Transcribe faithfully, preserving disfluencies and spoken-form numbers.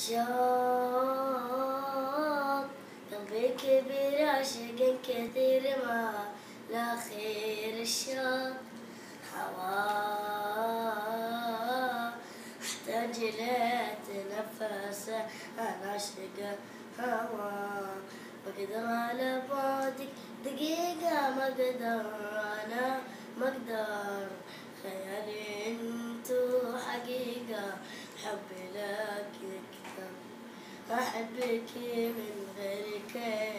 عشاق قلبي كبير عاشق كثير ما لا خير الشاق هواه احتاج لأتنفس أنا عاشق هواه ما أقدر على بعدك دقيقة ما أقدر أنا ما أقدر خيالي انتو حقيقة حبي لك يكثر أحبك من غير كيف